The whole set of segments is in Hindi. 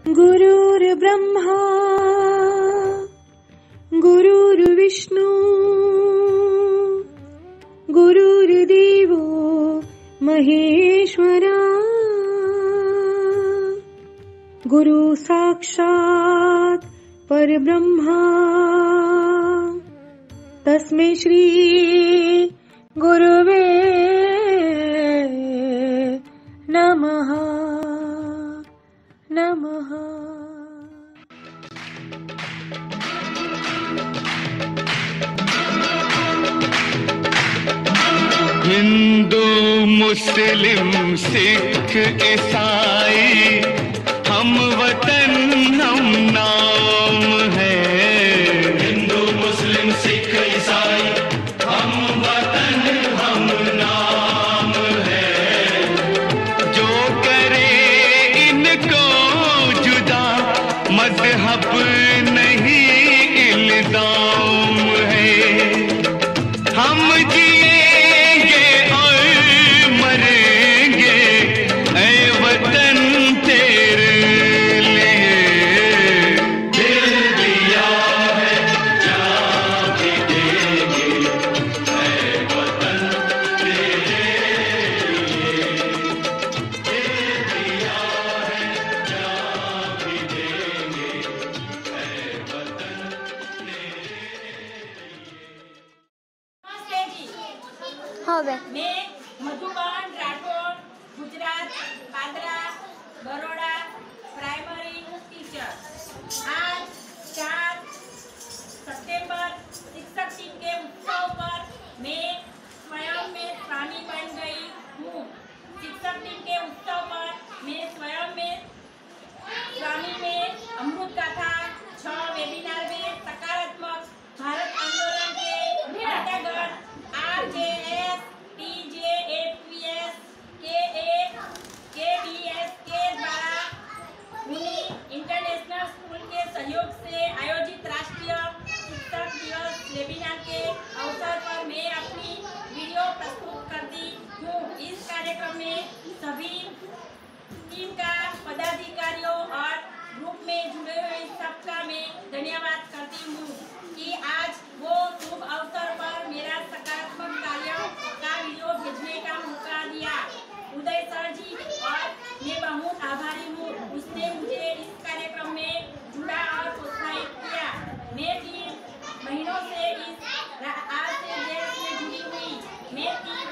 गुरुर्ब्रह्मा गुरुर्विष्णु गुरुर्देवो महेश्वरा गुरु साक्षात् परब्रह्मा तस्मै श्री गुरुवे नमः नमः। हिंदू मुस्लिम सिख ईसाई हम वतन हम नाम है। हिंदू मुस्लिम सिख ईसाई हम वतन हम नाम है। जो करे इनको जुदा मजहब नहीं इल्जाम है। हम जिएंगे और मरेंगे ऐ वतन तेरे लिए। दिल दिया है जान भी देंगे ऐ वतन तेरे लिए। दिल दिया है जान भी देंगे ऐ वतन तेरे હવે मैं मधुबन राठौर गुजरात पादरा बरोड़ा प्राइमरी टीचर। आज 4 सितंबर शिक्षक दिन के उत्सव पर मैं स्वयं में स्वामी बन गई हूँ। शिक्षक दिन के उत्सव पर मैं स्वयं में स्वामी में अमृत गाथा 6 वेबिनार में सकारात्मक भारत आंदोलन के अंतर्गत RJS TJFPS KBS के द्वारा पुणे इंटरनेशनल स्कूल के सहयोग से आयोजित राष्ट्रीय शिक्षक दिवस वेबिनार के अवसर पर मैं अपनी वीडियो प्रस्तुत करती हूँ। इस कार्यक्रम में सभी टीम का पदाधिकारियों और ग्रुप में जुड़े हुए सबका मैं धन्यवाद करती हूँ कि आज वो शुभ अवसर पर मेरा सकारात्मक कार्य का वीडियो भेजने का मौका दिया। उदय सर जी और मैं बहुत आभारी हूँ। उसने मुझे इस कार्यक्रम में जुड़ा और प्रोत्साहित किया। मैं 3 महीनों से इस RJS में जुड़ी हुई। मैं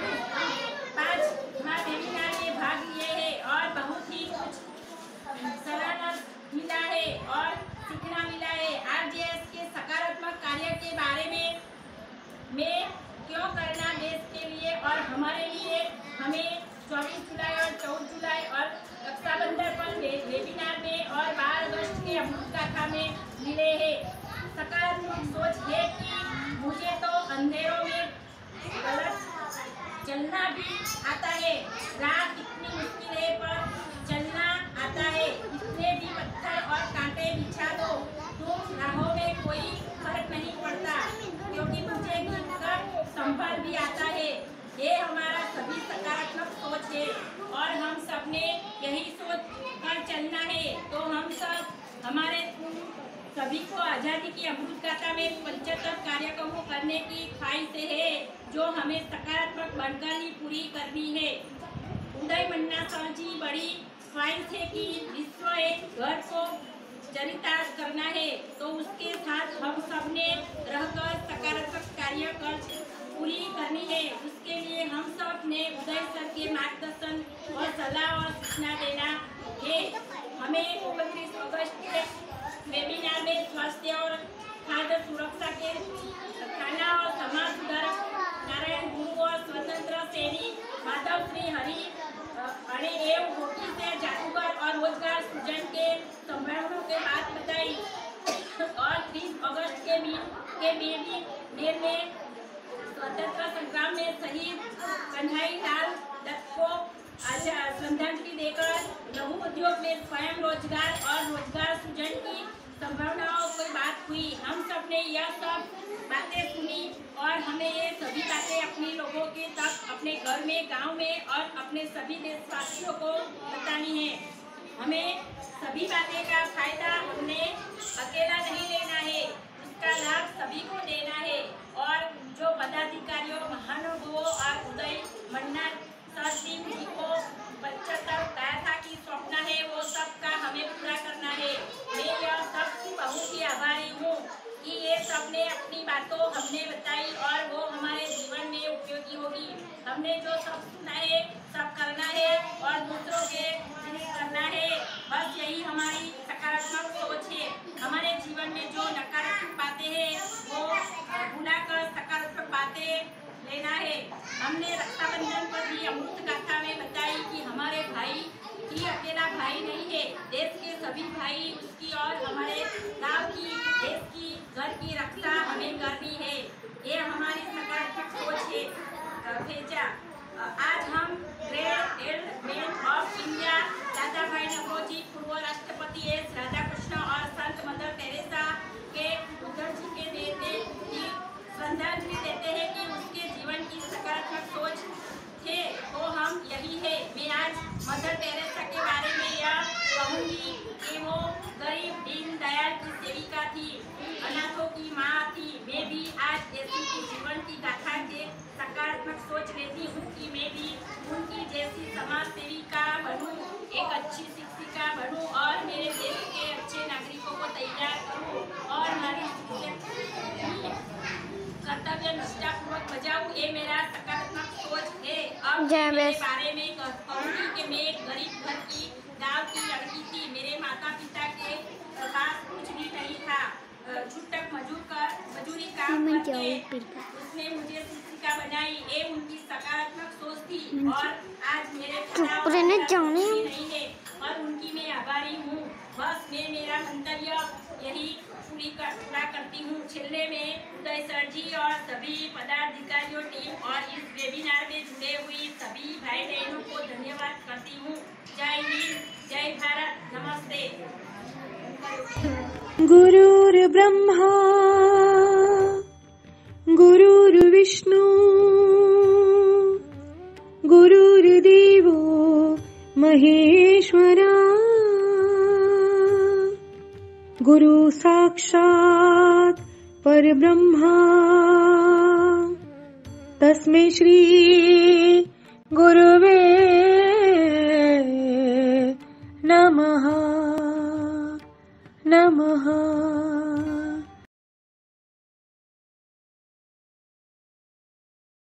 5 वेबिनार में भाग लिए हैं और बहुत ही कुछ सराहना मिला है और सीखना मिला है। RJS के सकारात्मक कार्य के बारे में मैं क्यों करना देश के लिए और हमारे लिए हमें 24 जुलाई और 14 जुलाई और रक्षाबंधन पर वेबिनार में और 12 अगस्त के अमृत गाथा में मिले हैं। सकारात्मक सोच है कि मुझे तो अंधेरों में गलत चलना भी आता है। रात इतनी मुश्किल है पर चलना आता है। इतने भी पत्थर और कांटे बिछा दो तुम राहों में कोई फर्क नहीं पड़ता क्योंकि मुझे गिरकर संभल भी आता है। ये हमारा सभी सकारात्मक सोच है और हम सब ने यही सोच कर चलना है। तो हम सब हमारे सभी को आज़ादी की अमृत गाथा में 75 कार्यक्रमों करने की ख्वाहिश है जो हमें सकारात्मक बनकर ही पूरी करनी है। उदय मन्ना सर जी बड़ी ख्वाहिश है कि विश्व एक घर को चरितार्थ करना है तो उसके साथ हम सब ने रहकर सकारात्मक कार्य कर पूरी करनी है। उसके लिए हम सब ने उदय सर के मार्गदर्शन और सलाह और सूचना देना है। हमें 29 अगस्त के वेबिनार में स्वास्थ्य और खाद्य सुरक्षा के खाना और समाज सुधारक नारायण गुरु और स्वतंत्र सेनी माधव श्री हरि अरे एवं होती से जादूगर और रोजगार सृजन के संभावनाओं के बात बताई और 30 अगस्त के बेबी में स्वतंत्र संग्राम में शहीद कन्हई लाल दत्त को श्रद्धांजलि देकर लघु उद्योग में स्वयं रोजगार और रोजगार सृजन की संभावनाओं की बात हुई। हम सब ने यह सब बातें सुनी और हमें ये सभी बातें अपने लोगों के तक अपने घर में, गांव में और अपने सभी देशवासियों को बतानी है। हमें सभी बातें का फायदा हमने अकेला नहीं लेना है, उसका लाभ सभी को देना है। और जो पदाधिकारियों महानुभावों और उदय मन्ना सर जी को 75 कहा था कि स्वप्न है वो सबका हमें पूरा करना है। मैं यह सबकी बहुत ही आभारी हूँ कि ये सबने अपनी बातों हमने बताई और वो हमारे जीवन में उपयोगी होगी। हमने जो सब सुना है सब करना है और दूसरों के लिए करना है। बस यही हमारी सकारात्मक सोच है। हमारे जीवन में जो नकारात्मक बातें हैं वो भुलाकर सकारात्मक बातें लेना है। हमने रक्षाबंधन पर भी अमृत गाथा में बताई कि हमारे भाई ही अकेला भाई नहीं है, देश के सभी भाई उसकी और हमारे गांव की, देश की, घर की रक्षा हमें करनी है। ये हमारी सकारात्मक सोच है। भेजा आज हम ग्रेट एल्डरमैन ऑफ इंडिया दादा भाई नौरोजी, पूर्व राष्ट्रपति एस राधाकृष्ण और संत मदर टेरेसा के उद्धव जी के देते श्रद्धांजलि देते हैं कि उसके जीवन की सकारात्मक सोच थे तो हम यही है। मैं आज मदर टेरेसा के बारे में यह कहूँगी कि वो गरीब दीन दयाल की सेविका थी, अनाथों की माँ थी। मैं भी आज ऐसी की जीवन की गाथा के सकारात्मक सोच लेती हूँ कि मैं भी उनकी जैसी समाज सेविका बनूँ, एक अच्छी शिक्षिका बनूँ और मेरे देश के अच्छे नागरिकों को तैयार करूँ और हमारी कर्तव्य निष्ठापूर्वक बजाऊं। ये मेरा सकारात्मक सोच है। अब मेरे बारे में कहूँगी कि मैं एक गरीब घर की गांव की लड़की थी। मेरे माता पिता के पास कुछ भी नहीं था। छुट्टक मजूरी काम करके उसने मुझे शिक्षिका बनाई। ये उनकी सकारात्मक सोच थी और आज मेरे पिता नहीं है और उनकी मैं आभारी हूँ। बस मैं मेरा मंतव्य यही पूरा करती हूँ। छिल्ले में उदय सर जी और सभी पदाधिकारियों टीम और इस वेबिनार में जुड़े हुई सभी भाई बहनों को धन्यवाद करती हूँ। जय हिंद, जय भारत, नमस्ते। गुरुर्ब्रह्मा गुरुर्विष्णु गुरुर्देवो महेश्वरा गुरु साक्षात् परब्रह्मा तस्मै श्री गुरुवे